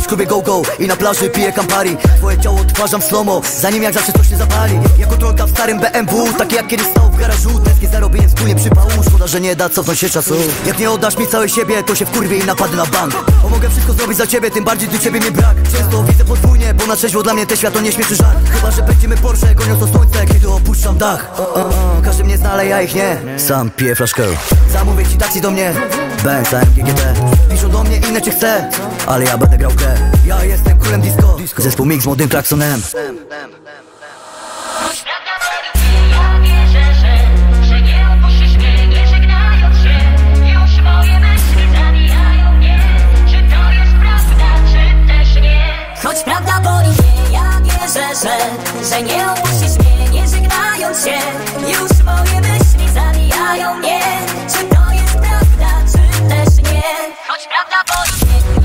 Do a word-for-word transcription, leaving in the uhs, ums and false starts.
klubie go-go i na plaży piję Campari. Twoje ciało odtwarzam w slow-mo, zanim jak zawsze coś się zapali. Jako tronka w starym B M W, takie jak kiedyś stał w garażu. Tęsknię zarobienie wspólnie przypału, szkoda, że nie da cofnąć się czasu. Jak nie oddasz mi całej siebie, to się wkurwię i napadę na bank. Bo mogę wszystko zrobić za ciebie, tym bardziej do ciebie mnie brak. Często widzę podwójnie, bo na trzeźwo dla mnie te światło nie śmieszy żart. Chyba, że pędzimy Porsche, goniąc to słońce, kiedy opuszczam dach. o, o, o. Każdy mnie zna, ale ja ich nie. Sam piję flaszkę. Zamówię ci taksi do mnie, Benz, A M G G T. Piszą do mnie inne czy chcę, ale ja będę grał grę. Ja jestem królem disco, zespół MIG z młodym klaksonem. Choć prawda boli mnie, ja wierzę, że Że nie opuścisz mnie, nie żegnając się. Już moje myśli zabijają mnie. Czy to jest prawda, czy też nie? Choć prawda boli mnie,